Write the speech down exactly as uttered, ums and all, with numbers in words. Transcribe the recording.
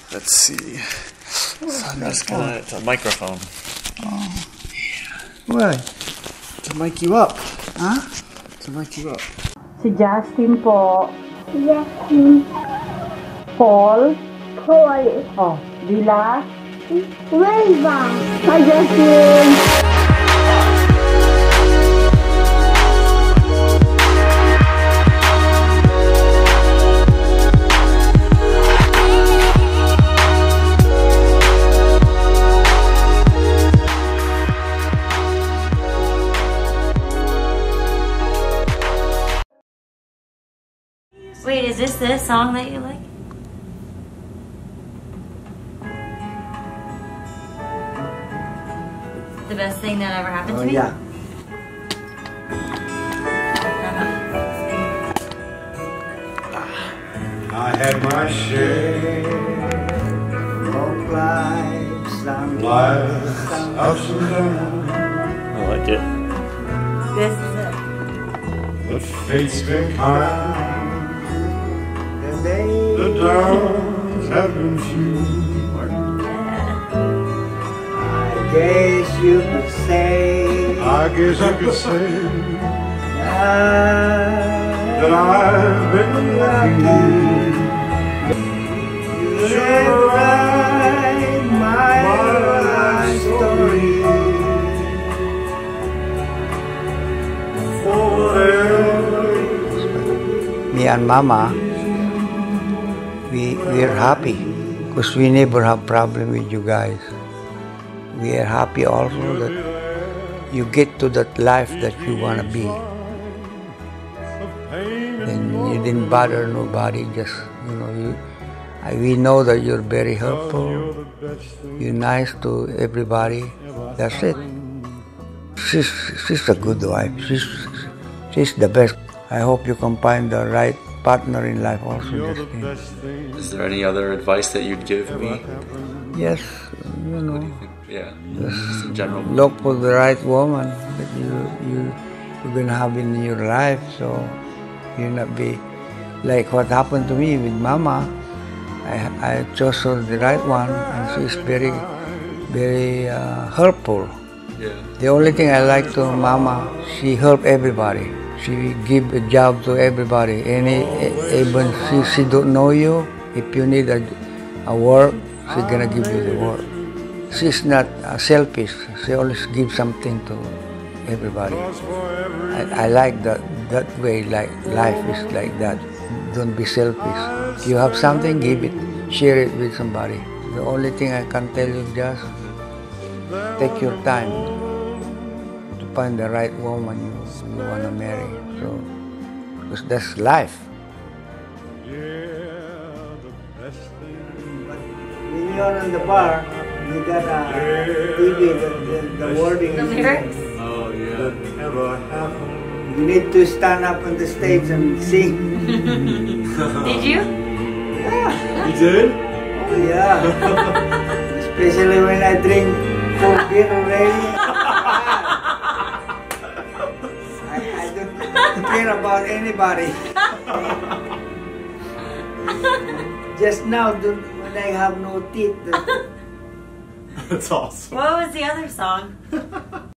Let's see. So I'm just gonna, it's a microphone. Oh, yeah. Why? To mic you up. Huh? To mic you up. Si Justin po. Justin. Paul. Paul. Oh, Villa. Villa. Hi, Justin. Wait, is this the song that you like? The best thing that ever happened Oh, to me? yeah. I had my share Of lives and life's ups and downs, I like it. This is it. but fate's been kind. the day The downs have been few. I guess you could say I guess I could say that that I've been lucky. you have write my life story. Me and Mama, we we're happy because we never have problem with you guys. We are happy also that you get to that life that you wanna be. And you didn't bother nobody, just you know you. I, we know that you're very helpful. You're nice to everybody. That's it. She's she's a good wife. She's she's the best. I hope you can find the right partner in life also, Justin. Is there any other advice that you'd give me? Yes, you know, Yeah, just in general. look for the right woman that you you you're gonna have in your life, so you not be like what happened to me with Mama. I I chose her the right one, and she's very very uh, helpful. Yeah. The only thing I like to Mama, she help everybody. She give a job to everybody. Any even she she don't know you, if you need a, a work, she gonna give you the work. She's not uh, selfish. She always gives something to everybody. I, I like that that way. Like life is like that. Don't be selfish. If you have something, give it. Share it with somebody. The only thing I can tell you, just take your time to find the right woman you, you want to marry. So, because that's life. When you're on the bar, you got a T V, the, the, the wording. The lyrics? Oh, yeah. Ever happened? You need to stand up on the stage and sing. Did you? Yeah. You did? Oh, yeah. Especially when I drink four beer already. I, I don't care about anybody. Just now, don't, when I have no teeth. That's awesome. What was the other song?